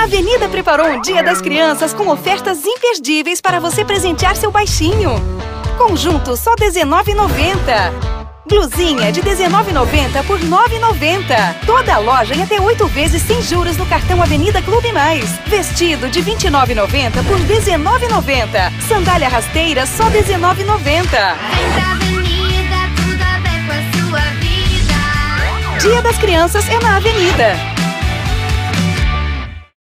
A Avenida preparou um Dia das Crianças com ofertas imperdíveis para você presentear seu baixinho. Conjunto só R$19,90. Blusinha de R$19,90 por R$9,90. Toda a loja em até 8 vezes sem juros no cartão Avenida Clube Mais. Vestido de R$29,90 por R$19,90. Sandália rasteira só R$19,90. Avenida, tudo a ver com a sua vida. Dia das Crianças é na Avenida.